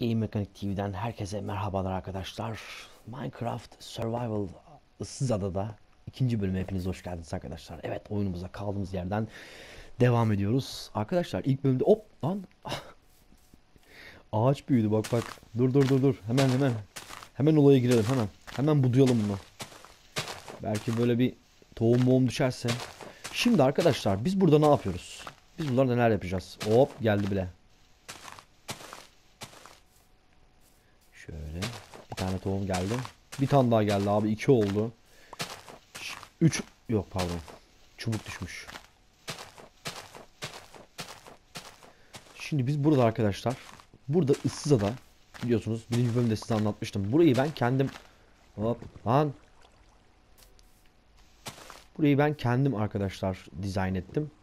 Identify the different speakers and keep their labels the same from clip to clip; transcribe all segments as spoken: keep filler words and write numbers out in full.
Speaker 1: Game Mekanik T V'den herkese merhabalar arkadaşlar. Minecraft Survival Issız Adada ikinci bölüme hepiniz hoş geldiniz arkadaşlar. Evet, oyunumuza kaldığımız yerden devam ediyoruz. Arkadaşlar ilk bölümde hop lan ağaç büyüdü, bak bak. Dur dur dur dur. Hemen hemen. Hemen olaya girelim hemen. Hemen budayalım bunu. Belki böyle bir tohum boğum düşerse. Şimdi arkadaşlar biz burada ne yapıyoruz? Biz burada neler yapacağız? Hop geldi bile. Şöyle bir tane tohum geldi. Bir tane daha geldi abi. İki oldu. Üç. Yok pardon. Çubuk düşmüş. Şimdi biz burada arkadaşlar. Burada ıssız ada. Biliyorsunuz birinci bölümde size anlatmıştım. Burayı ben kendim. Hop lan. Burayı ben kendim arkadaşlar dizayn ettim.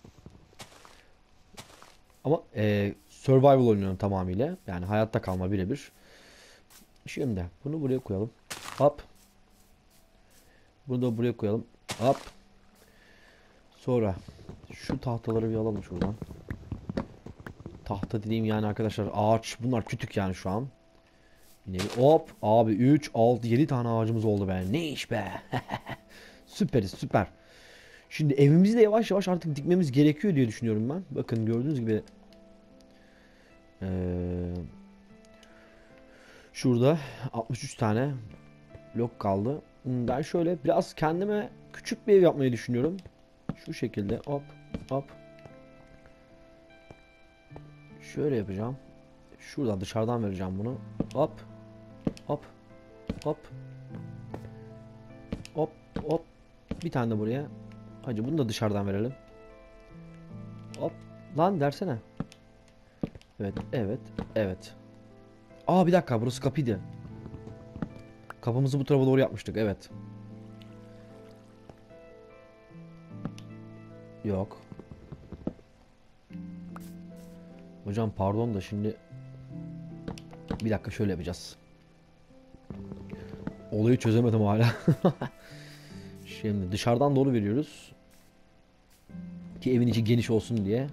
Speaker 1: Ama e, survival oynuyorum tamamıyla. Yani hayatta kalma birebir. Şimdi bunu buraya koyalım. Hop. Bunu da buraya koyalım. Hop. Sonra şu tahtaları bir alalım şuradan. Tahta dediğim yani arkadaşlar ağaç. Bunlar kütük yani şu an. Yine bir hop abi üç, altı, yedi tane ağacımız oldu be. Ne iş be. Süperiz, süper. Şimdi evimizi de yavaş yavaş artık dikmemiz gerekiyor diye düşünüyorum ben. Bakın gördüğünüz gibi ee, şurada altmış üç tane blok kaldı. Ben şöyle biraz kendime küçük bir ev yapmayı düşünüyorum. Şu şekilde hop hop. Şöyle yapacağım. Şuradan dışarıdan vereceğim bunu. Hop. Hop. Hop. Hop. Hop. Bir tane de buraya. Hacı bunu da dışarıdan verelim. Hop. Lan dersene. Evet. Evet. Evet. Aa bir dakika, burası kapıydı. Kapımızı bu tarafa doğru yapmıştık. Evet. Yok. Hocam pardon da şimdi bir dakika şöyle yapacağız. Olayı çözemedim hala. Şimdi dışarıdan doğru veriyoruz. Ki evin içi geniş olsun diye.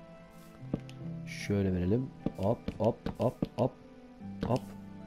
Speaker 1: Şöyle verelim. Hop hop hop hop hop.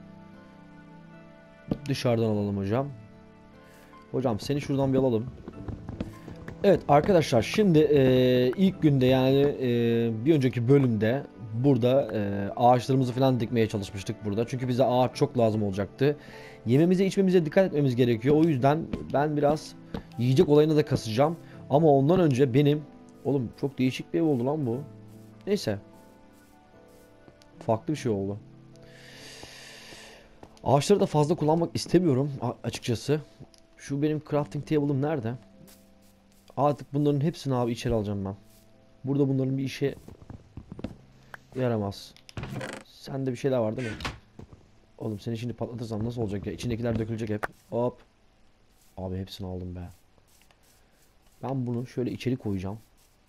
Speaker 1: Dışarıdan alalım hocam. Hocam seni şuradan bir alalım. Evet arkadaşlar şimdi e, ilk günde yani e, bir önceki bölümde burada e, ağaçlarımızı falan dikmeye çalışmıştık burada. Çünkü bize ağaç çok lazım olacaktı. Yememize içmemize dikkat etmemiz gerekiyor. O yüzden ben biraz yiyecek olayını da kasacağım. Ama ondan önce benim... Oğlum çok değişik bir ev oldu lan bu. Neyse. Farklı bir şey oldu. Ağaçları da fazla kullanmak istemiyorum açıkçası. Şu benim crafting table'ım nerede? Artık bunların hepsini abi içeri alacağım ben. Burada bunların bir işe yaramaz. Sende bir şeyler var değil mi? Oğlum seni şimdi patlatırsam nasıl olacak ya? İçindekiler dökülecek hep. Hop. Abi hepsini aldım be. Ben bunu şöyle içeri koyacağım.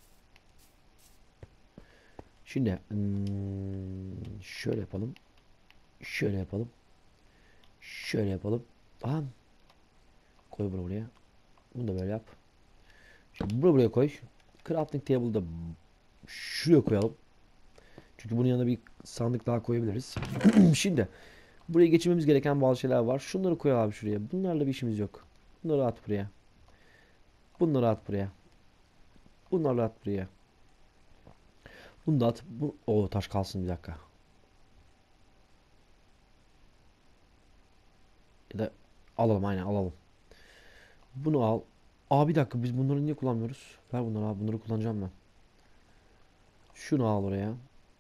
Speaker 1: Şimdi hmm, şöyle yapalım. Şöyle yapalım. Şöyle yapalım. Aha. Koy bunu buraya. Bunu da böyle yap. Şimdi bunu buraya koy. Crafting table'ı da şuraya koyalım. Çünkü bunun yanına bir sandık daha koyabiliriz. Şimdi buraya geçirmemiz gereken bazı şeyler var. Şunları koy abi şuraya. Bunlarla bir işimiz yok. Bunları at buraya. Bunları at buraya. Bunlarla at buraya. Bunu da at. Bu... O taş kalsın bir dakika. Ya da alalım, aynen alalım. Bunu al. Aa bir dakika, biz bunları niye kullanmıyoruz? Ver bunları abi, bunları kullanacağım ben. Şunu al oraya.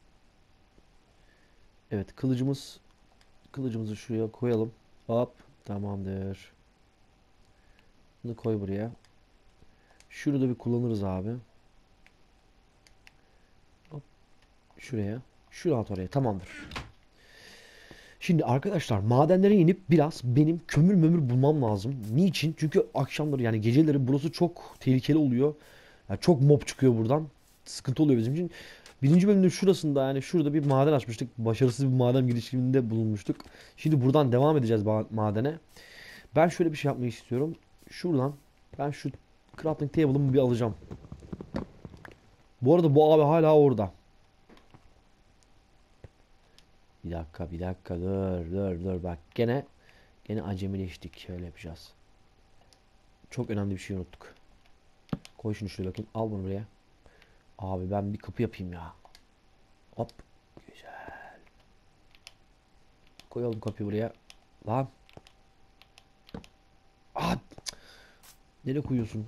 Speaker 1: Evet, kılıcımız kılıcımızı şuraya koyalım. Hop, tamamdır. Bunu koy buraya. Şurada bir kullanırız abi. Hop, şuraya. Şuraya at oraya. Tamamdır. Şimdi arkadaşlar madenlere inip biraz benim kömür mömür bulmam lazım. Niçin? Çünkü akşamları yani geceleri burası çok tehlikeli oluyor. Yani çok mob çıkıyor buradan. Sıkıntı oluyor bizim için. Birinci bölümde şurasında yani şurada bir maden açmıştık. Başarısız bir maden girişiminde bulunmuştuk. Şimdi buradan devam edeceğiz madene. Ben şöyle bir şey yapmayı istiyorum. Şuradan ben şu crafting table'ımı bir alacağım. Bu arada bu abi hala orada. Bir dakika bir dakika dur dur dur bak gene gene acemileştik. Şöyle yapacağız. Çok önemli bir şey unuttuk. Koy şunu şuraya bakayım. Al bunu buraya. Abi ben bir kapı yapayım ya. Hop. Güzel. Koyalım kapıyı buraya. Lan. Aa, nereye koyuyorsun?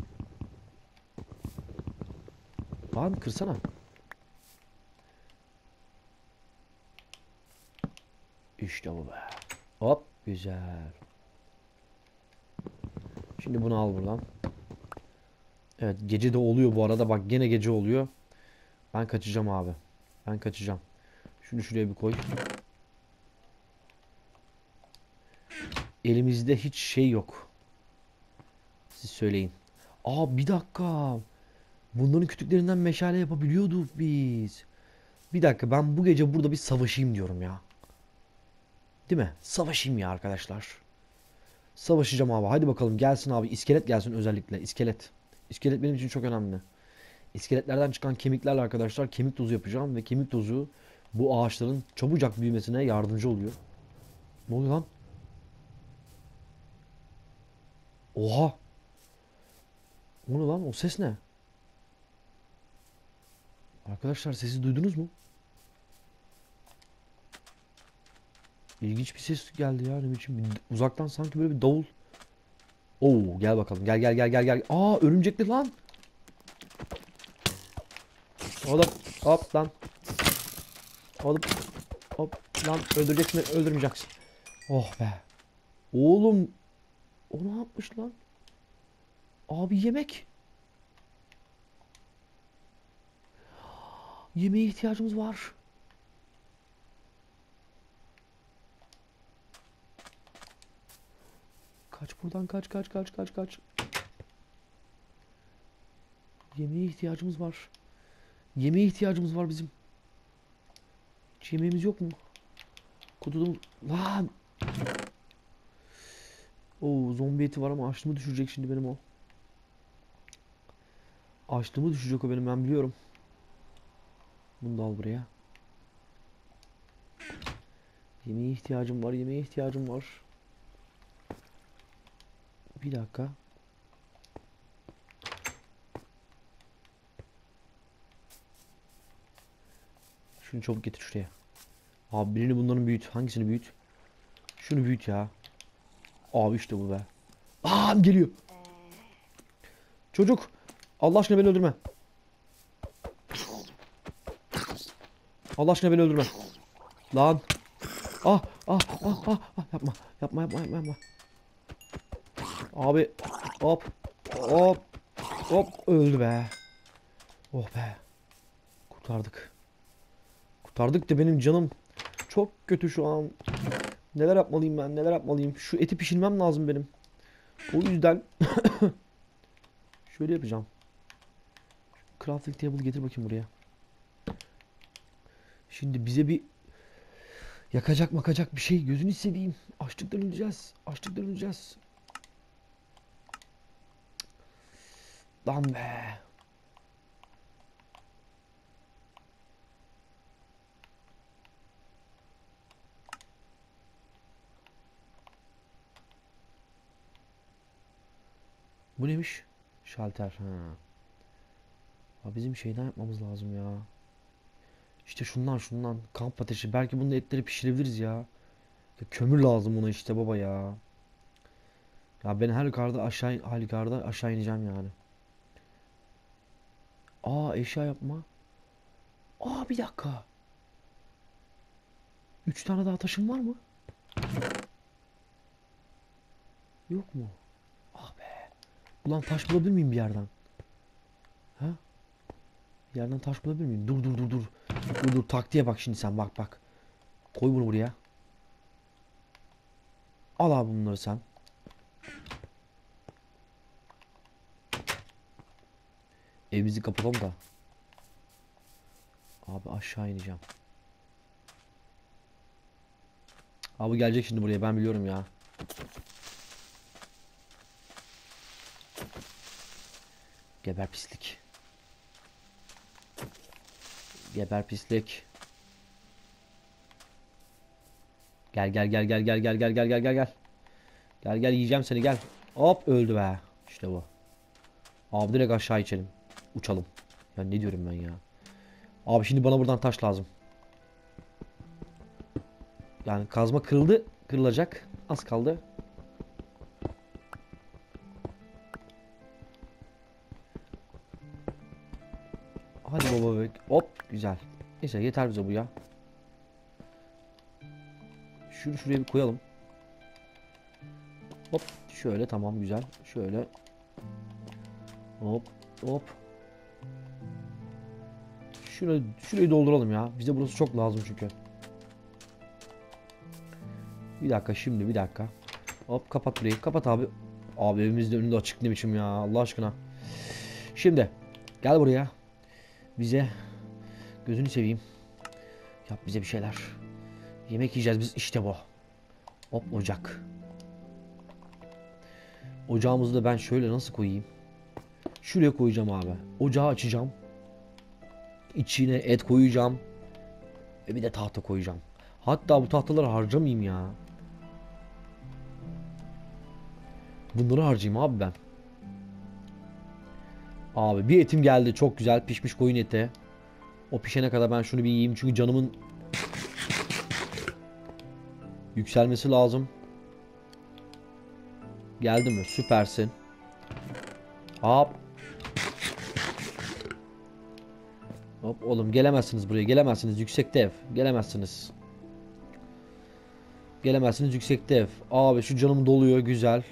Speaker 1: Lan kırsana. İşte bu be. Hop. Güzel. Şimdi bunu al buradan. Evet gece de oluyor bu arada. Bak gene gece oluyor. Ben kaçacağım abi. Ben kaçacağım. Şunu şuraya bir koy. Elimizde hiç şey yok. Siz söyleyin. Aa bir dakika. Bunların kütüklerinden meşale yapabiliyorduk biz. Bir dakika ben bu gece burada bir savaşayım diyorum ya. Değil mi? Savaşayım ya arkadaşlar. Savaşacağım abi. Hadi bakalım gelsin abi. İskelet gelsin özellikle. İskelet. İskelet benim için çok önemli. İskeletlerden çıkan kemiklerle arkadaşlar kemik tozu yapacağım. Ve kemik tozu bu ağaçların çabucak büyümesine yardımcı oluyor. Ne oluyor lan? Oha. O ne lan? O ses ne? Arkadaşlar sesi duydunuz mu? İlginç bir ses geldi ya. Ne biçim? Bir- Uzaktan sanki böyle bir davul. Oo gel bakalım. Gel gel gel gel gel. Aa örümcekli lan. Oğlum hop lan. Oğlum hop lan öldüreceksin beni, öldürmeyeceksin. Oh be. Oğlum o ne yapmış lan? Abi yemek. Yemeğe ihtiyacımız var. Kaç buradan kaç kaç kaç kaç kaç. Yemeğe ihtiyacımız var. Yemeğe ihtiyacımız var bizim. Hiç yemeğimiz yok mu? Kutuda lan. Oo zombi eti var ama açlığımı düşürecek şimdi benim o. Açlığımı düşecek o benim ben biliyorum. Bunu da al buraya. Yemeğe ihtiyacım var, yemeğe ihtiyacım var. Bir dakika. Şunu çabuk getir şuraya. Abi birini bunların büyüt. Hangisini büyüt? Şunu büyüt ya. Abi işte bu be. Aa geliyor. Çocuk. Allah aşkına beni öldürme. Allah aşkına beni öldürme. Lan. Ah ah ah ah, ah. Yapma. Yapma yapma yapma yapma. Abi. Hop. Hop. Hop. Öldü be. Oh be. Kurtardık. Kurtardık da benim canım çok kötü şu an. Neler yapmalıyım ben? Neler yapmalıyım? Şu eti pişirmem lazım benim. O yüzden şöyle yapacağım. Crafting table getir bakayım buraya. Şimdi bize bir yakacak makacak bir şey gözünü seveyim. Açlıktan öleceğiz. Açlıktan öleceğiz. Lan be. Bu neymiş? Şalter. Ha. Ya bizim şeyden yapmamız lazım ya. İşte şundan şundan. Kamp ateşi. Belki bunun etleri pişirebiliriz ya. Ya kömür lazım buna işte baba ya. Ya ben her yukarıda aşağı halükarda aşağı ineceğim yani. Aa eşya yapma. Aa bir dakika. Üç tane daha taşım var mı? Yok mu? Ah be. Ulan taş bulabilir miyim bir yerden? Ha? Bir yerden taş bulabilir miyim? Dur dur dur dur. Dur dur taktiğe bak şimdi sen bak bak. Koy bunu buraya. Al abi bunları sen. Evimizi kapatalım da. Abi aşağı ineceğim. Abi gelecek şimdi buraya ben biliyorum ya. Geber pislik. Geber pislik. Gel gel gel gel gel gel gel gel gel gel gel. Gel gel yiyeceğim seni gel. Hop öldü be. İşte bu. Abi direkt aşağı içelim. Uçalım. Ya ne diyorum ben ya. Abi şimdi bana buradan taş lazım. Yani kazma kırıldı. Kırılacak. Az kaldı. Hadi baba bebek. Hop güzel. Neyse yeter bize bu ya. Şunu şuraya bir koyalım. Hop şöyle tamam güzel. Şöyle. Hop hop. Şurayı, şurayı dolduralım ya. Bize burası çok lazım çünkü. Bir dakika şimdi bir dakika. Hop kapat burayı. Kapat abi. Abi evimizde önünde açık ne biçim ya Allah aşkına. Şimdi gel buraya. Bize gözünü seveyim. Yap bize bir şeyler. Yemek yiyeceğiz biz işte bu. Hop ocak. Ocağımızı da ben şöyle nasıl koyayım? Şuraya koyacağım abi. Ocağı açacağım. İçine et koyacağım. Ve bir de tahta koyacağım. Hatta bu tahtaları harcamayayım ya. Bunları harcayayım abi ben. Abi bir etim geldi çok güzel pişmiş koyun eti. O pişene kadar ben şunu bir yiyeyim çünkü canımın yükselmesi lazım. Geldi mi? Süpersin. Hop. Hop oğlum gelemezsiniz buraya. Gelemezsiniz. Yüksekte ev. Gelemezsiniz. Gelemezsiniz yüksekte ev. Abi şu canım doluyor. Güzel.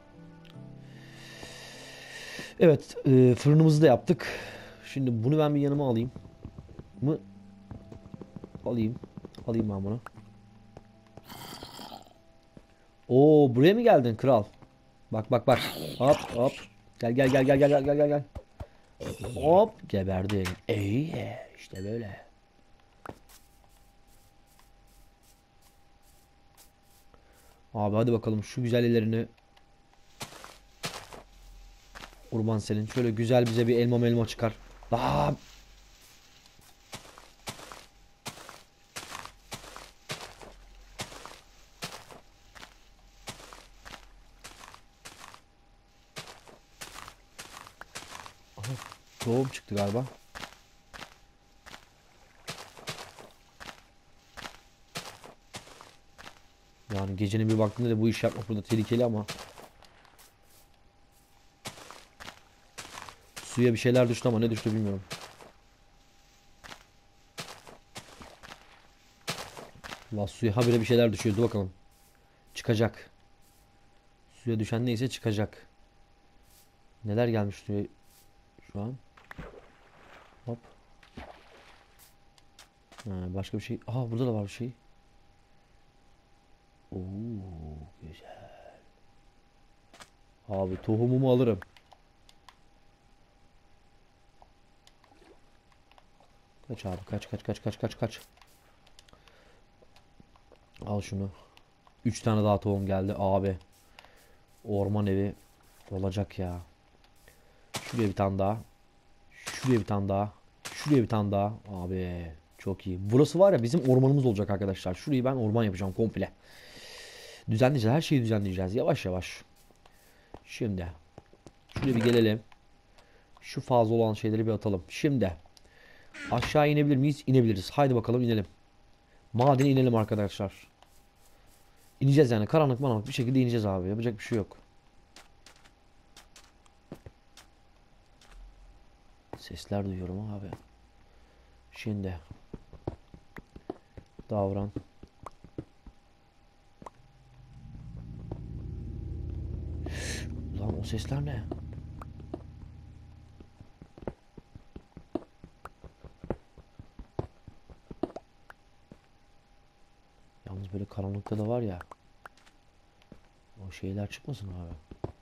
Speaker 1: Evet. E, fırınımızı da yaptık. Şimdi bunu ben bir yanıma alayım. Mı? Alayım. Alayım ben bunu. Oo buraya mı geldin kral? Bak bak bak. Hop hop. Gel gel gel gel gel gel gel gel. Hop geberdin. İyi işte böyle. Abi hadi bakalım şu güzel ellerini. Urban senin. Şöyle güzel bize bir elma elma çıkar. Aa! Aha, tohum çıktı galiba. Yani gecenin bir vaktinde de bu iş yapmak burada tehlikeli ama. Suya bir şeyler düştü ama ne düştü bilmiyorum. Allah suya habire bir şeyler düşüyordu bakalım. Çıkacak. Suya düşen neyse çıkacak. Neler gelmiş suya şu an? Hop. Ha, başka bir şey. Aha burada da var bir şey. Oo güzel. Abi tohumumu alırım. Kaç abi kaç kaç kaç kaç kaç kaç. Al şunu. Üç tane daha tohum geldi abi. Orman evi olacak ya. Şuraya bir tane daha. Şuraya bir tane daha. Şuraya bir tane daha. Abi çok iyi. Burası var ya bizim ormanımız olacak arkadaşlar. Şurayı ben orman yapacağım komple. Düzenleyeceğiz. Her şeyi düzenleyeceğiz. Yavaş yavaş. Şimdi. Şuraya bir gelelim. Şu fazla olan şeyleri bir atalım. Şimdi. Aşağı inebilir miyiz? İnebiliriz. Haydi bakalım inelim. Madene inelim arkadaşlar. İneceğiz yani. Karanlık maranlık bir şekilde ineceğiz abi. Yapacak bir şey yok. Sesler duyuyorum abi. Şimdi. Davran. Ulan o sesler ne? Yalnız böyle karanlıkta da var ya. O şeyler çıkmasın abi.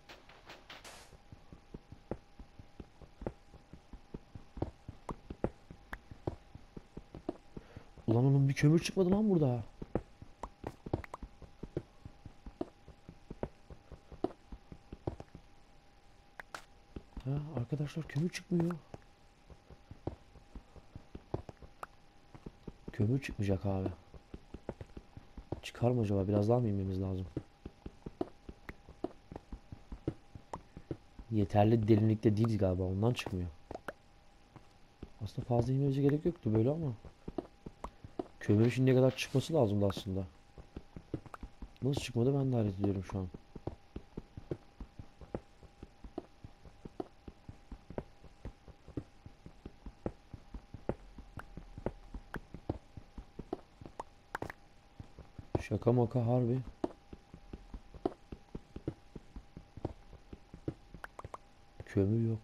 Speaker 1: Ulan onun bir kömür çıkmadı lan burada. Ha, arkadaşlar kömür çıkmıyor. Kömür çıkmayacak abi. Çıkar mı acaba? Biraz daha mı inmemiz lazım? Yeterli derinlikte değiliz galiba. Ondan çıkmıyor. Aslında fazla inmemize gerek yoktu böyle ama. Kömür şimdiye kadar çıkması lazımdı aslında. Nasıl çıkmadı ben de hayret ediyorum şu an. Şaka maka harbi. Kömür yok.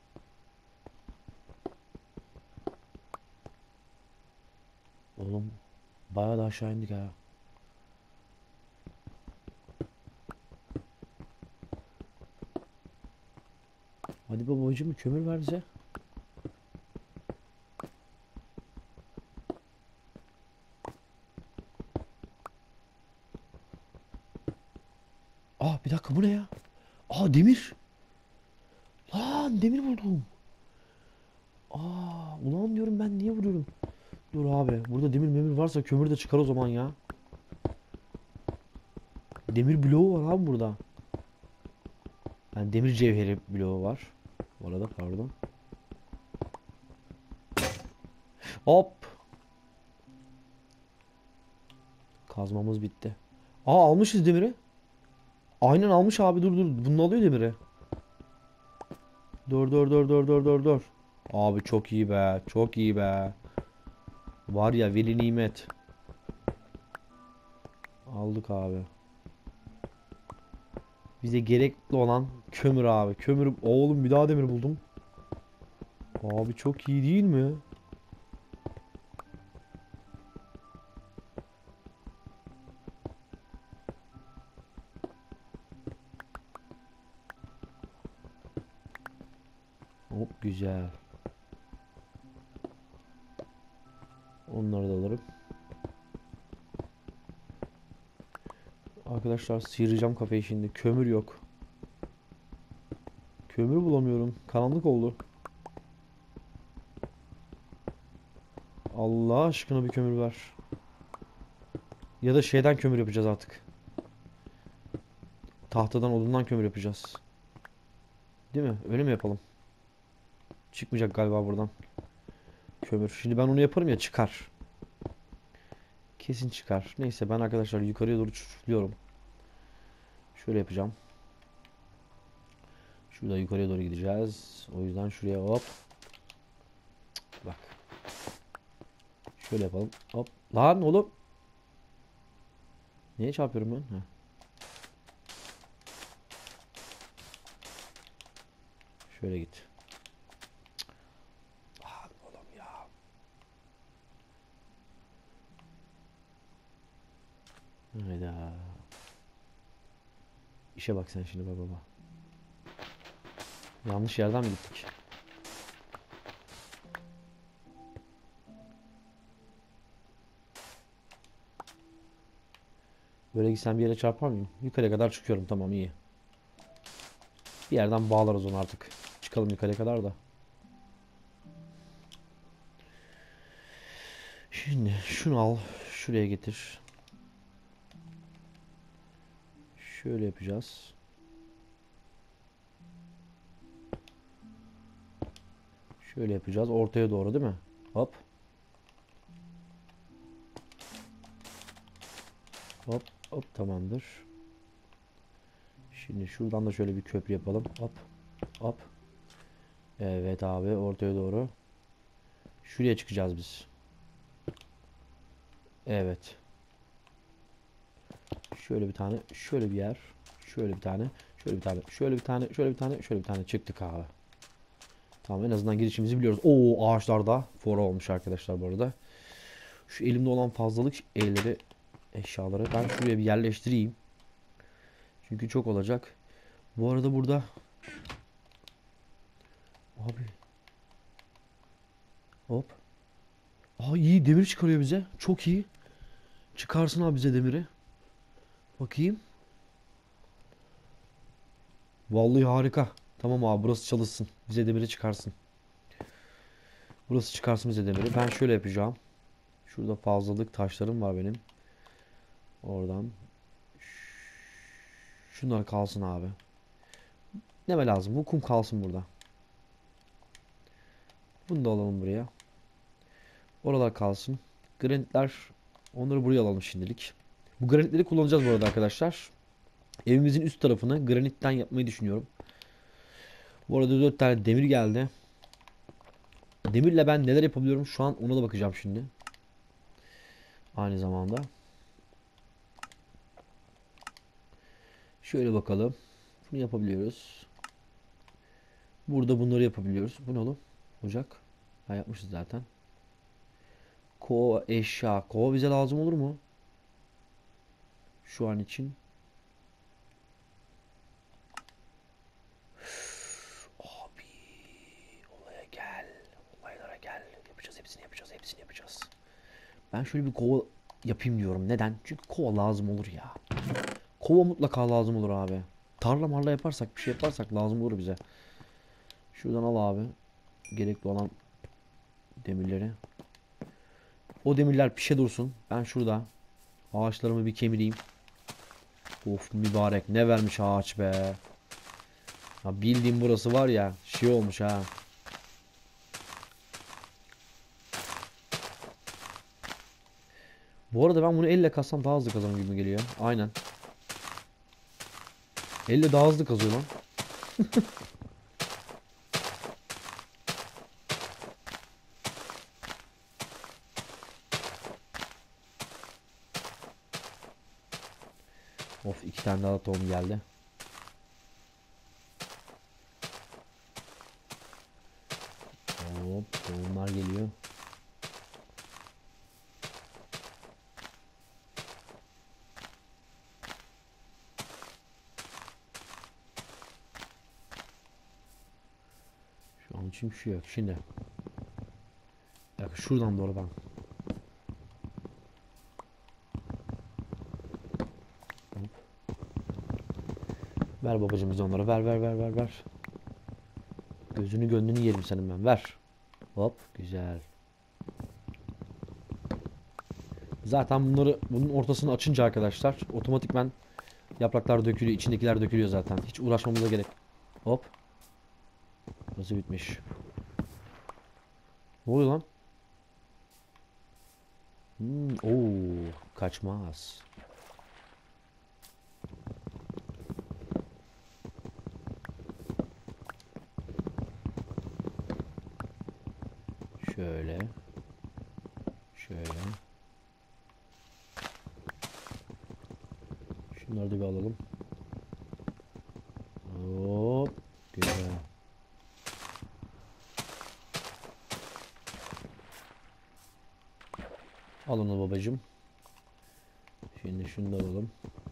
Speaker 1: Oğlum bayağı da aşağı indik ha. Hadi babacığım kömür ver bize. Aa bir dakika bu ne ya? Aa demir. Lan demir buldum. Aa ulan diyorum ben niye vuruyorum? Dur abi burada demir memir varsa kömür de çıkar o zaman ya. Demir bloğu var abi burada. Yani demir cevheri bloğu var. Bu arada pardon. Hop. Kazmamız bitti. Aa almışız demiri. Aynen almış abi dur dur. Bunu alıyor demiri. Dur dur dur dur dur dur dur. Abi çok iyi be. Çok iyi be. Var ya veli nimet. Aldık abi. Bize gerekli olan kömür abi. Kömür. Oğlum bir daha demir buldum. Abi çok iyi değil mi? Hop güzel. Onları da alırım. Arkadaşlar sıyıracağım kafayı şimdi. Kömür yok. Kömür bulamıyorum. Karanlık oldu. Allah aşkına bir kömür ver. Ya da şeyden kömür yapacağız artık. Tahtadan odundan kömür yapacağız. Değil mi? Öyle mi yapalım? Çıkmayacak galiba buradan. Kömür. Şimdi ben onu yaparım ya çıkar. Kesin çıkar. Neyse ben arkadaşlar yukarıya doğru çıkıyorum. Şöyle yapacağım. Şurada yukarıya doğru gideceğiz. O yüzden şuraya hop. Bak. Şöyle yapalım. Hop. Lan oğlum. Niye çarpıyorum ben? Heh. Şöyle git. Lan oğlum ya. Hayda. İşe bak sen şimdi baba baba. Yanlış yerden mi gittik? Böyle gitsem bir yere çarpar mıyım? Yukarıya kadar çıkıyorum tamam iyi. Bir yerden bağlarız onu artık. Çıkalım yukarıya kadar da. Şimdi şunu al. Şuraya getir. Şöyle yapacağız. Şöyle yapacağız. Ortaya doğru değil mi? Hop. Hop. Hop tamamdır. Şimdi şuradan da şöyle bir köprü yapalım. Hop. Hop. Evet abi ortaya doğru. Şuraya çıkacağız biz. Evet. Şöyle bir tane. Şöyle bir yer. Şöyle bir tane. Şöyle bir tane. Şöyle bir tane. Şöyle bir tane. Şöyle bir tane. Çıktık abi. Tamam en azından girişimizi biliyoruz. Oo ağaçlarda fora olmuş arkadaşlar bu arada. Şu elimde olan fazlalık elleri eşyaları ben şuraya bir yerleştireyim. Çünkü çok olacak. Bu arada burada abi hop. Aa iyi demir çıkarıyor bize. Çok iyi. Çıkarsın abi bize demiri. Bakayım. Vallahi harika. Tamam abi burası çalışsın. Bize demiri çıkarsın. Burası çıkarsın bize demiri. Ben şöyle yapacağım. Şurada fazlalık taşlarım var benim. Oradan. Şunlar kalsın abi. Ne mi lazım? Bu kum kalsın burada. Bunu da alalım buraya. Oralar kalsın. Granitler, onları buraya alalım şimdilik. Bu granitleri kullanacağız bu arada arkadaşlar. Evimizin üst tarafını granitten yapmayı düşünüyorum. Bu arada dört tane demir geldi. Demirle ben neler yapabiliyorum şu an, ona da bakacağım şimdi. Aynı zamanda. Şöyle bakalım. Bunu yapabiliyoruz. Burada bunları yapabiliyoruz. Bu ne oğlum? Ocak. Ha, yapmışız zaten. Kova, eşya. Kova bize lazım olur mu? Şu an için. Abi. Olaya gel. Olaylara gel. Yapacağız, hepsini yapacağız. Hepsini yapacağız. Ben şöyle bir kova yapayım diyorum. Neden? Çünkü kova lazım olur ya. Kova mutlaka lazım olur abi. Tarla marla yaparsak, bir şey yaparsak lazım olur bize. Şuradan al abi. Gerekli olan demirleri. O demirler pişe dursun. Ben şurada ağaçlarımı bir kemireyim. Of mübarek, ne vermiş ağaç be. Ya bildiğim burası var ya, şey olmuş ha. Bu arada ben bunu elle kazsam daha hızlı kazanım gibi geliyor. Aynen. Elle daha hızlı kazıyor lan. Of, iki tane daha tohum geldi. Hop, tohumlar geliyor. Şu an için bir şey yok. Şimdi. Bak şuradan doğru ben. Hop. Ver babacığım biz onları. Ver ver ver ver ver. Gözünü gönlünü yerim senin ben. Ver. Hop, güzel. Zaten bunları, bunun ortasını açınca arkadaşlar otomatikman yapraklar dökülüyor, içindekiler dökülüyor zaten. Hiç uğraşmamıza gerek. Hop. Burası bitmiş. Ne oluyor lan? Hmm, oo, kaçmaz. Şöyle. Şöyle. Şunları da bir alalım. Hop. Güzel. Al onu babacığım. Şimdi şunu da alalım.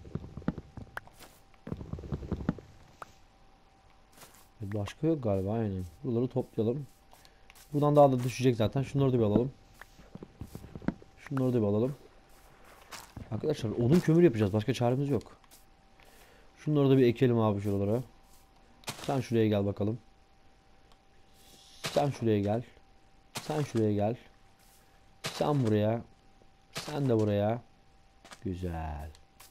Speaker 1: Başka yok galiba, aynen. Buraları toplayalım. Buradan daha da düşecek zaten. Şunları da bir alalım. Şunları da bir alalım. Arkadaşlar odun kömür yapacağız. Başka çaremiz yok. Şunları da bir ekelim abi şuralara. Sen şuraya gel bakalım. Sen şuraya gel. Sen şuraya gel. Sen buraya. Sen de buraya. Güzel.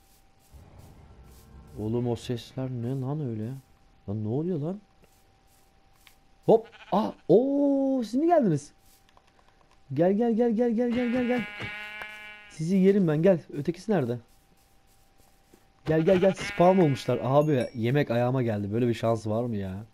Speaker 1: Oğlum o sesler ne lan öyle? Lan ne oluyor lan? Hop. Ah. Oo, siz mi geldiniz? Gel gel gel gel gel gel gel gel. Sizi yerim ben, gel. Ötekisi nerede? Gel gel gel, spawn olmuşlar. Abi yemek ayağıma geldi. Böyle bir şans var mı ya?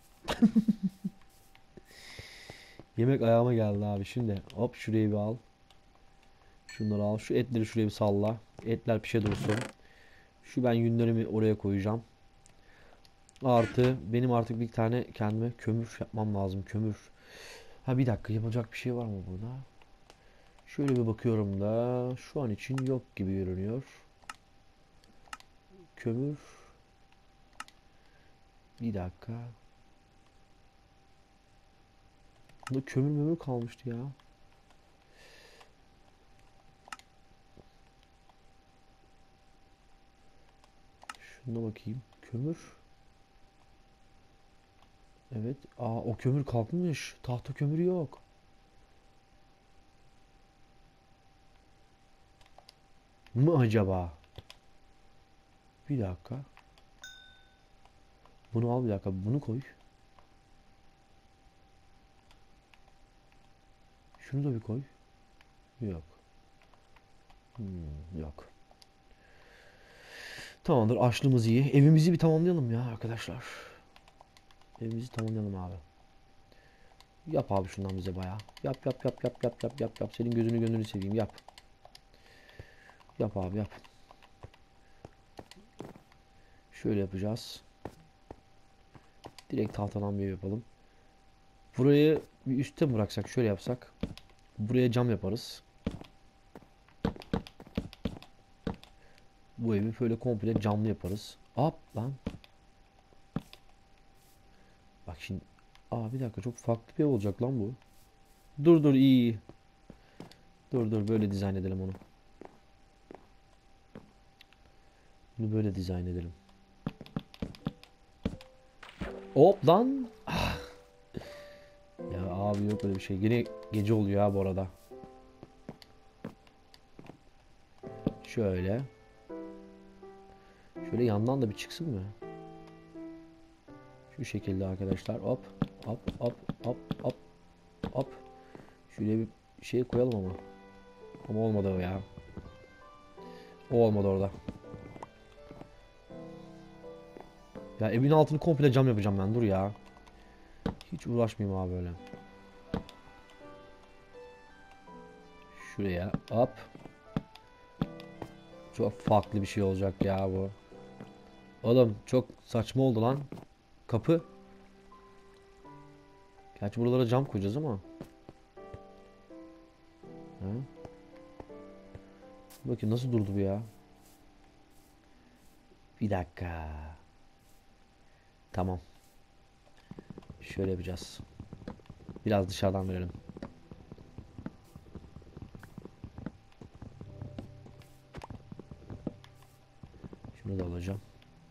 Speaker 1: Yemek ayağıma geldi abi. Şimdi hop şurayı bir al. Şunları al. Şu etleri şuraya bir salla. Etler pişe dursun. Şu ben yünlerimi oraya koyacağım. Artı benim artık bir tane kendime kömür yapmam lazım. Kömür. Ha bir dakika, yapacak bir şey var mı burada? Şöyle bir bakıyorum da şu an için yok gibi görünüyor. Kömür. Bir dakika. Burada kömür mömür kalmıştı ya. Şuna bakayım. Kömür. Evet. Aa, o kömür kalkmış. Tahta kömürü yok. Mı acaba? Bir dakika. Bunu al bir dakika. Bunu koy. Şunu da bir koy. Yok. Hmm, yok. Tamamdır. Açlığımız iyi. Evimizi bir tamamlayalım ya arkadaşlar. Evimizi tamamlayalım abi. Yap abi şundan bize bayağı. Yap yap yap yap yap yap yap yap. Senin gözünü gönlünü seveyim. Yap. Yap abi yap. Şöyle yapacağız. Direkt tahtadan bir ev yapalım. Burayı bir üstte mi bıraksak? Şöyle yapsak. Buraya cam yaparız. Bu evi böyle komple camlı yaparız. Hop lan. Bak şimdi. Aa bir dakika, çok farklı bir ev olacak lan bu. Dur dur, iyi iyi. Dur dur, böyle dizayn edelim onu. Bunu böyle dizayn edelim. Hop lan. Ah. Ya abi yok öyle bir şey. Yine gece oluyor ha bu arada. Şöyle. Şöyle yandan da bir çıksın mı? Şu şekilde arkadaşlar. Hop hop hop hop hop hop. Şuraya bir şey koyalım ama. Ama olmadı o ya. O olmadı orada. Ya evin altını komple cam yapacağım ben. Dur ya. Hiç uğraşmayayım abi böyle. Şuraya hop. Çok farklı bir şey olacak ya bu. Oğlum çok saçma oldu lan. Kapı. Gerçi buralara cam koyacağız ama. Ha? Bakın nasıl durdu bu ya. Bir dakika. Tamam. Şöyle yapacağız. Biraz dışarıdan verelim. Şunu da alacağım.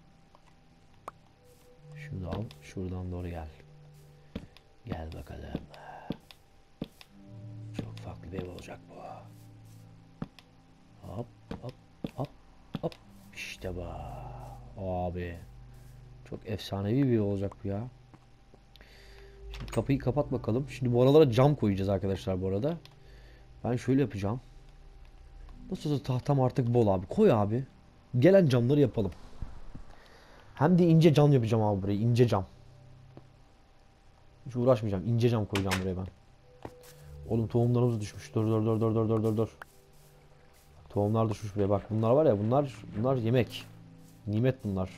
Speaker 1: Şunu da al. Şuradan doğru gel. Gel bakalım. Çok farklı bir ev olacak bu. Hop hop hop hop. İşte bu. Abi. Çok efsanevi bir ev olacak bu ya. Şimdi kapıyı kapat bakalım. Şimdi bu aralara cam koyacağız arkadaşlar bu arada. Ben şöyle yapacağım. Nasıl olsa tahtam artık bol abi. Koy abi. Gelen camları yapalım. Hem de ince cam yapacağım abi burayı. İnce cam. Hiç uğraşmayacağım. İnce cam koyacağım buraya ben. Oğlum tohumlarımız düşmüş. Dur dur dur dur dur dur dur dur. Tohumlar düşmüş buraya. Bak bunlar var ya, bunlar bunlar yemek. Nimet bunlar.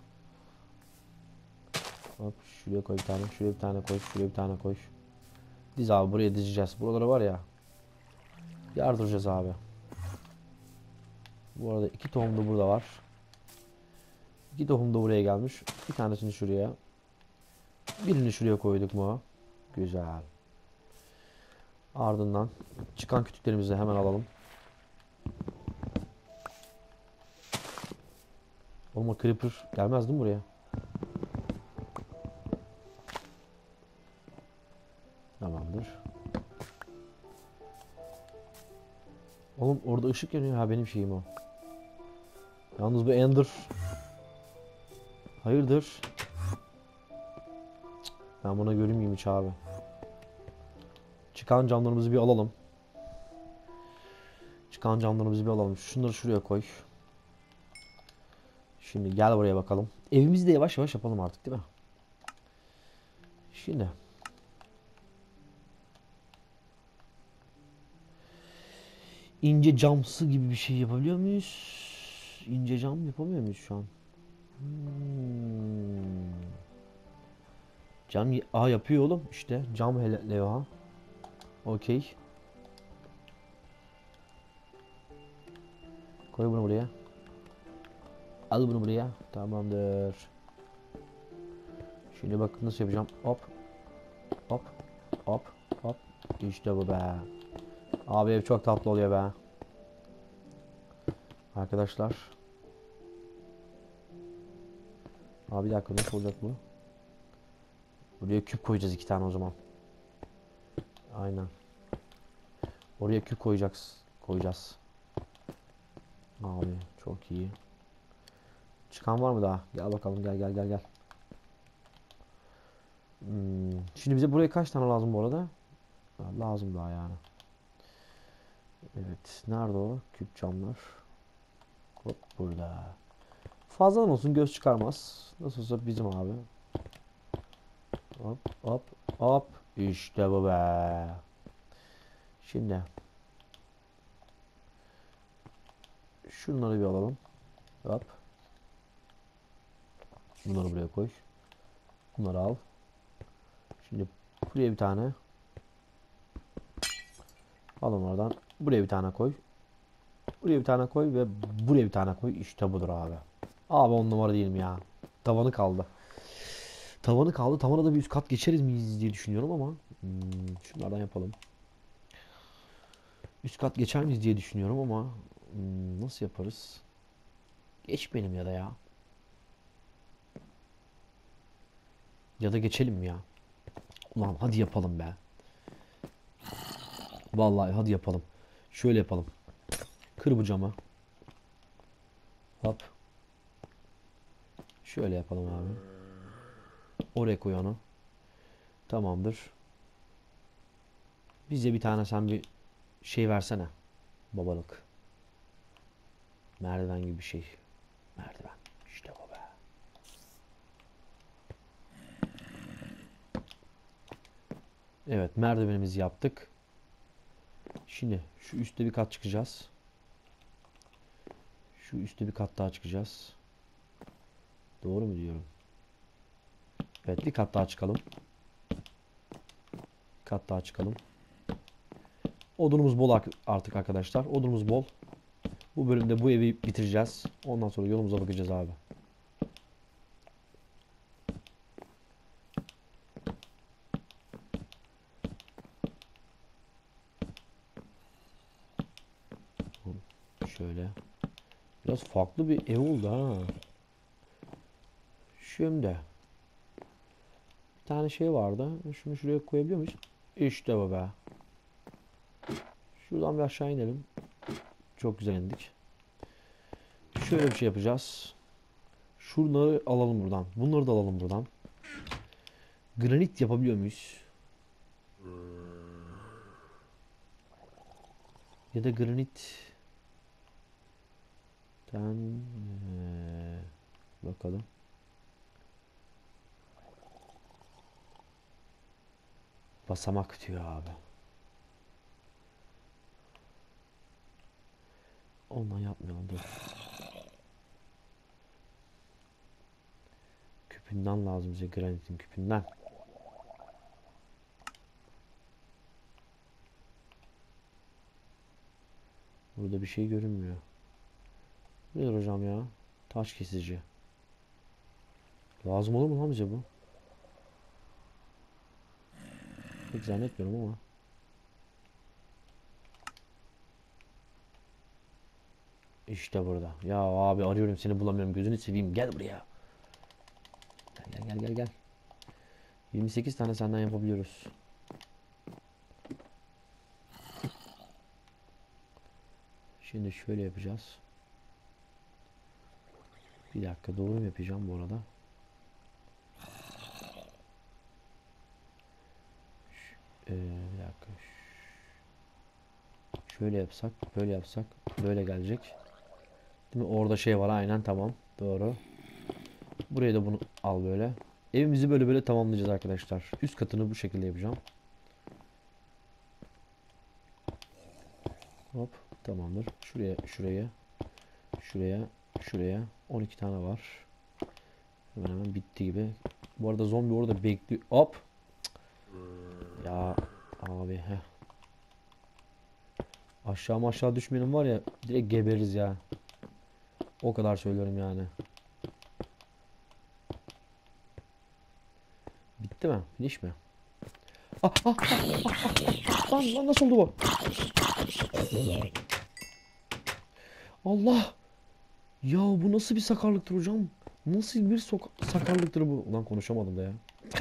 Speaker 1: Hop şuraya koy bir tane. Şuraya bir tane koy. Şuraya bir tane koy. Diz abi, buraya dizeceğiz. Buraları var ya. Yardıracağız abi. Bu arada iki tohum da burada var. İki tohum da buraya gelmiş. Bir tanesini şuraya. Birini şuraya koyduk mu? Güzel. Ardından çıkan kütüklerimizi hemen alalım. Oğlum o creeper gelmez değil mi buraya? Tamamdır. Oğlum orada ışık yanıyor ha, benim şeyim o. Yalnız bu Ender. Hayırdır? Ben buna görünmeyeyim hiç abi. Çıkan camlarımızı bir alalım. Çıkan camlarımızı bir alalım. Şunları şuraya koy. Şimdi gel buraya bakalım. Evimizi de yavaş yavaş yapalım artık değil mi? Şimdi. İnce camsı gibi bir şey yapabiliyor muyuz? İnce cam yapamıyor muyuz şu an? Hmm. Cam a yapıyor oğlum işte. Cam hele levha. Okey. Koy bunu buraya. Al bunu buraya. Tamamdır. Şimdi bak nasıl yapacağım. Hop. Hop. Hop. Hop. İşte bu be. Abi ev çok tatlı oluyor be. Arkadaşlar. Abi bir dakika, nasıl olacak bu? Buraya küp koyacağız iki tane o zaman. Aynen. Oraya küp koyacağız. Koyacağız. Abi çok iyi. Çıkan var mı daha? Gel bakalım, gel gel gel gel. Hmm, Şimdi bize buraya kaç tane lazım bu arada? Ha, lazım daha yani. Evet. Nerede o? Küp camlar. Hop burada. Fazladan olsun, göz çıkarmaz. Nasıl olsa bizim abi. Hop hop hop. İşte bu be. Şimdi şunları bir alalım. Hop. Bunları buraya koy. Bunları al. Şimdi buraya bir tane. Alın oradan. Buraya bir tane koy. Buraya bir tane koy ve buraya bir tane koy. İşte budur abi. Abi on numara değilim ya. Tavanı kaldı. Tavanı kaldı. Tavana da bir üst kat geçeriz miyiz diye düşünüyorum ama. Hmm, şunlardan yapalım. Üst kat geçer miyiz diye düşünüyorum ama. Hmm, nasıl yaparız? Geç benim ya da ya. Ya da geçelim ya. Ulan hadi yapalım be. Vallahi hadi yapalım. Şöyle yapalım. Kır bu camı. Hop. Şöyle yapalım abi. Oraya koy onu. Tamamdır. Bize bir tane sen bir şey versene. Babalık. Merdiven gibi bir şey. Merdiven. İşte bu be. Evet, merdivenimizi yaptık. Şimdi şu üstte bir kat çıkacağız. Şu üstte bir kat daha çıkacağız. Doğru mu diyorum? Evet, bir kat daha çıkalım. Bir kat daha çıkalım. Odunumuz bol artık arkadaşlar. Odunumuz bol. Bu bölümde bu evi bitireceğiz. Ondan sonra yolumuza bakacağız abi. Şöyle. Biraz farklı bir ev oldu ha. Şimdi. Bir tane şey vardı. Şunu şuraya koyabiliyor muyuz? İşte bu be. Şuradan bir aşağı inelim. Çok güzel indik. Şöyle bir şey yapacağız. Şunları alalım buradan. Bunları da alalım buradan. Granit yapabiliyor muyuz? Ya da granitten ee, bakalım. Basamak diyor abi. Ondan yapmayalım, dur. Küpünden lazım bize, granitin küpünden. Burada bir şey görünmüyor. Nedir hocam ya? Taş kesici. Lazım olur mu lan bize bu? Pek zannetmiyorum ama. İşte burada. Ya abi arıyorum seni, bulamıyorum. Gözünü seveyim. Gel buraya. Gel gel gel gel. yirmi sekiz tane senden yapabiliyoruz. Şimdi şöyle yapacağız. Bir dakika, doğru mu yapacağım bu arada? Ee, bir dakika. Şöyle yapsak, böyle yapsak, böyle gelecek. Değil mi? Orada şey var, aynen, tamam. Doğru. Buraya da bunu al böyle. Evimizi böyle böyle tamamlayacağız arkadaşlar. Üst katını bu şekilde yapacağım. Hop, tamamdır. Şuraya, şuraya, şuraya, şuraya. on iki tane var. Hemen hemen bitti gibi. Bu arada zombi orada bekliyor. Hop. Ya abi he. Aşağı aşağı düşmenin var ya, direkt gebeririz ya. O kadar söylüyorum yani. Bitti mi? Finish mi? Ah, ah, ah, ah, ah. Lan, lan nasıl oldu bu? Allah! Ya bu nasıl bir sakarlıktır hocam? Nasıl bir sakarlıktır bu? Ulan konuşamadım da ya.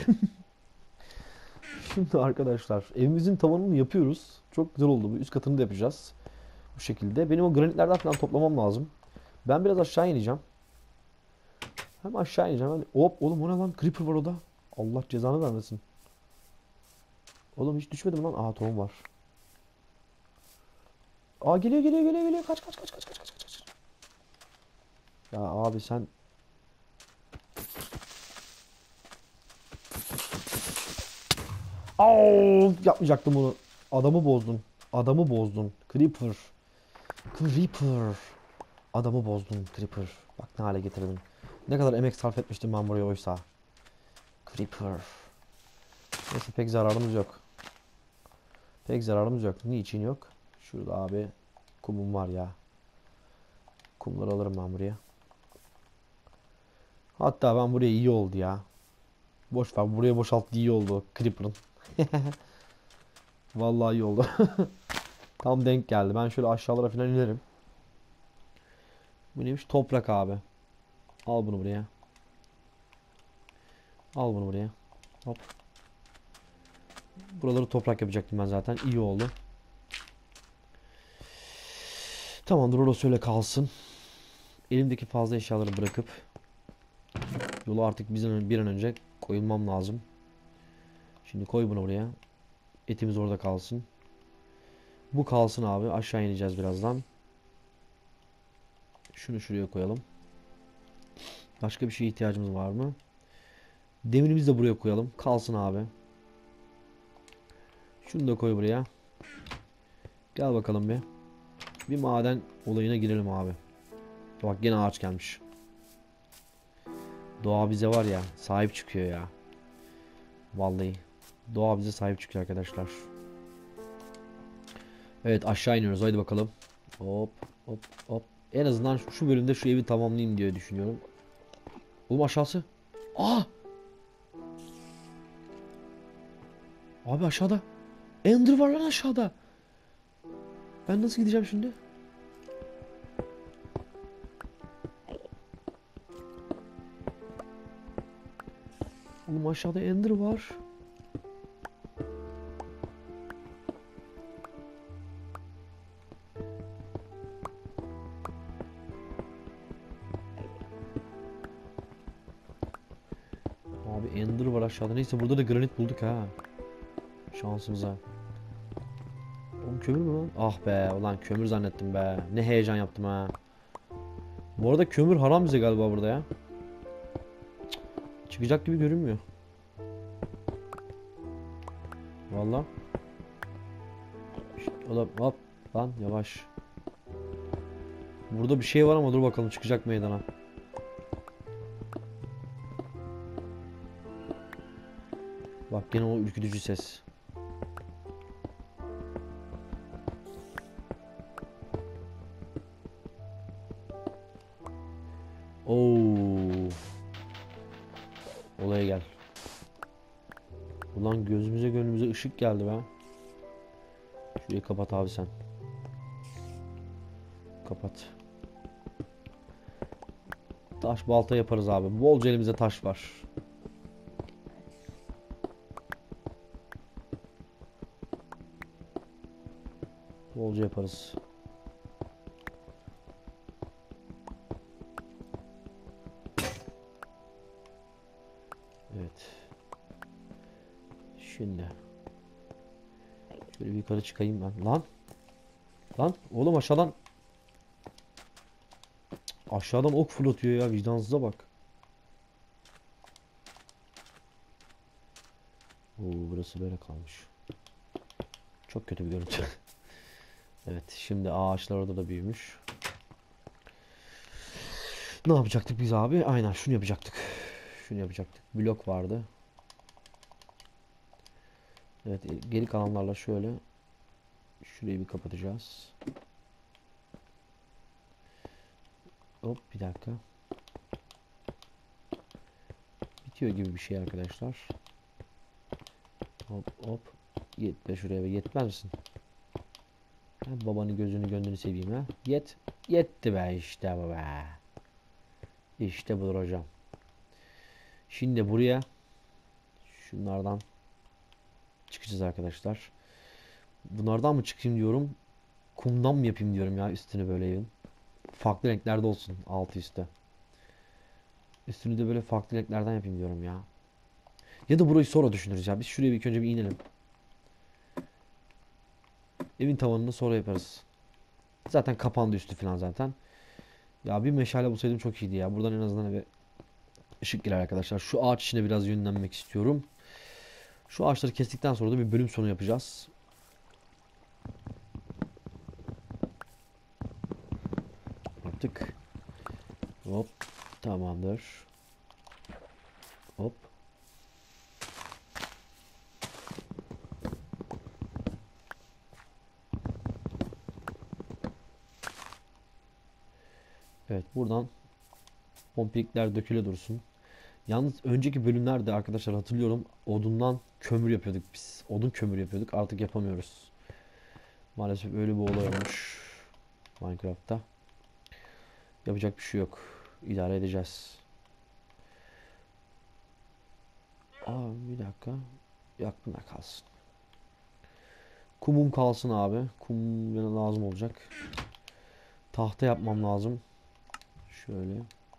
Speaker 1: Şimdi arkadaşlar evimizin tavanını yapıyoruz. Çok güzel oldu bu. Üst katını da yapacağız. Bu şekilde. Benim o granitlerden falan toplamam lazım. Ben biraz aşağı ineceğim. Hem aşağı ineceğim. Hadi. Hop oğlum o ne lan? Creeper var o da. Allah cezanı vermesin. Oğlum hiç düşmedim lan. Aha tohum var. Aa geliyor geliyor geliyor geliyor. Kaç kaç kaç kaç kaç kaç kaç. Ya abi sen Au, yapmayacaktım bunu. Adamı bozdun. Adamı bozdun. Creeper. Creeper. Adamı bozdun Creeper. Bak ne hale getirdin. Ne kadar emek sarf etmiştim ben buraya oysa. Creeper. Neyse pek zararımız yok. Pek zararımız yok. Niçin yok? Şurada abi kumum var ya. Kumları alırım ben buraya. Hatta ben buraya iyi oldu ya. Boş ver buraya boşalttı iyi oldu Creeper'ın. Vallahi iyi oldu. Tam denk geldi. Ben şöyle aşağılara falan inerim. Bu neymiş? Toprak abi. Al bunu buraya. Al bunu buraya. Hop. Buraları toprak yapacaktım ben zaten. İyi oldu. Tamamdır orası öyle kalsın. Elimdeki fazla eşyaları bırakıp yolu artık bizden bir an önce koyulmam lazım. Şimdi koy bunu buraya. Etimiz orada kalsın. Bu kalsın abi. Aşağı ineceğiz birazdan. Şunu şuraya koyalım. Başka bir şeye ihtiyacımız var mı? Demirimizi de buraya koyalım. Kalsın abi. Şunu da koy buraya. Gel bakalım bir. Bir maden olayına girelim abi. Bak gene ağaç gelmiş. Doğa bize var ya sahip çıkıyor ya. Vallahi. Doğa bize sahip çıkıyor arkadaşlar. Evet aşağı iniyoruz. Haydi bakalım. Hop hop hop. En azından şu bölümde şu evi tamamlayayım diye düşünüyorum. Oğlum aşağısı. Aa! Abi aşağıda. Ender var lan aşağıda. Ben nasıl gideceğim şimdi? Oğlum aşağıda Ender var. Abi Ender var aşağıda. Neyse burada da granit bulduk ha. Şansımıza. Oğlum kömür mü lan? Ah be ulan kömür zannettim be. Ne heyecan yaptım ha. Bu arada kömür haram bize galiba burada ya. Çıkacak gibi görünmüyor. Vallahi. Oğlum hop lan yavaş. Burada bir şey var ama dur bakalım çıkacak meydana. Bak gene o ürkütücü ses. Oo. Olaya gel. Ulan gözümüze gönlümüze ışık geldi be. Şurayı kapat abi sen. Kapat. Taş balta yaparız abi. Bolca elimizde taş var. Bolca yaparız. Evet. Şimdi. Şöyle bir yukarı çıkayım ben. Lan. Lan. Oğlum aşağıdan. Aşağıdan ok fırlatıyor ya. Vicdansıza bak. Oo, burası böyle kalmış. Çok kötü bir görüntü. Evet. Şimdi ağaçlar orada da büyümüş. Ne yapacaktık biz abi? Aynen şunu yapacaktık. Şunu yapacaktık. Blok vardı. Evet. Geri kalanlarla şöyle. Şurayı bir kapatacağız. Hop bir dakika. Bitiyor gibi bir şey arkadaşlar. Hop hop. Yet be şuraya be. Yetmez misin? Ha, babanın gözünü gönlünü seveyim ha. Yet. Yetti be işte bu be. İşte budur hocam. Şimdi buraya şunlardan çıkacağız arkadaşlar. Bunlardan mı çıkayım diyorum. Kumdan mı yapayım diyorum ya üstünü böyle evin. Farklı renklerde olsun altı üstte. Üstünü de böyle farklı renklerden yapayım diyorum ya. Ya da burayı sonra düşünürüz ya. Biz şuraya bir ilk önce bir inelim. Evin tavanını sonra yaparız. Zaten kapandı üstü falan zaten. Ya bir meşale bulsaydım çok iyiydi ya. Buradan en azından eve ışık girer arkadaşlar. Şu ağaç işine biraz yönlenmek istiyorum. Şu ağaçları kestikten sonra da bir bölüm sonu yapacağız. Yaptık. Hop. Tamamdır. Hop. Evet, buradan pompikler döküle dursun. Yalnız önceki bölümlerde arkadaşlar hatırlıyorum odundan kömür yapıyorduk biz. Odun kömür yapıyorduk. Artık yapamıyoruz. Maalesef öyle bir olay olmuş Minecraft'ta. Yapacak bir şey yok. İdare edeceğiz. Aa, bir dakika. Aklına kalsın. Kumum kalsın abi. Kum bana lazım olacak. Tahta yapmam lazım. Şöyle.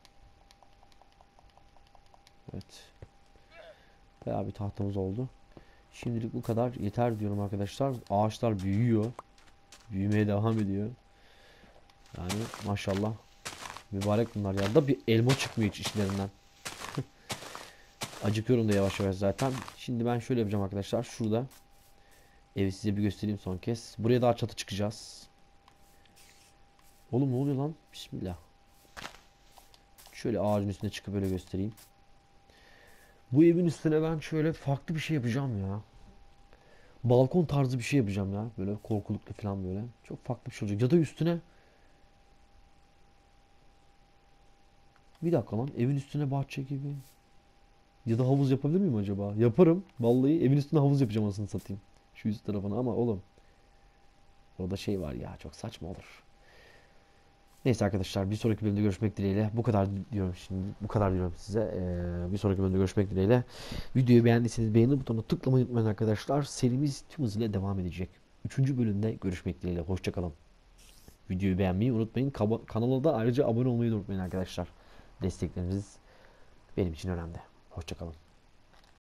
Speaker 1: Evet. Bayağı bir tahtamız oldu. Şimdilik bu kadar yeter diyorum arkadaşlar. Ağaçlar büyüyor. Büyümeye devam ediyor. Yani maşallah. Mübarek bunlar ya. Da bir elma çıkmıyor hiç içlerinden. Acıkıyorum da yavaş yavaş zaten. Şimdi ben şöyle yapacağım arkadaşlar. Şurada evi size bir göstereyim son kez. Buraya daha çatı çıkacağız. Oğlum ne oluyor lan? Bismillah. Şöyle ağacın üstüne çıkıp böyle göstereyim. Bu evin üstüne ben şöyle farklı bir şey yapacağım ya. Balkon tarzı bir şey yapacağım ya. Böyle korkuluklu falan böyle. Çok farklı bir şey olacak. Ya da üstüne bir dakika lan. Evin üstüne bahçe gibi. Ya da havuz yapabilir miyim acaba? Yaparım. Vallahi evin üstüne havuz yapacağım aslında satayım. Şu üst tarafına ama oğlum. Orada şey var ya. Çok saçma olur. Neyse arkadaşlar bir sonraki bölümde görüşmek dileğiyle. Bu kadar diyorum şimdi. Bu kadar diyorum size. Ee, bir sonraki bölümde görüşmek dileğiyle. Videoyu beğendiyseniz beğeni butonuna tıklamayı unutmayın arkadaşlar. Serimiz tüm hızıyla devam edecek. Üçüncü bölümde görüşmek dileğiyle. Hoşçakalın. Videoyu beğenmeyi unutmayın. Kaba- Kanala da ayrıca abone olmayı da unutmayın arkadaşlar. Destekleriniz benim için önemli. Hoşçakalın.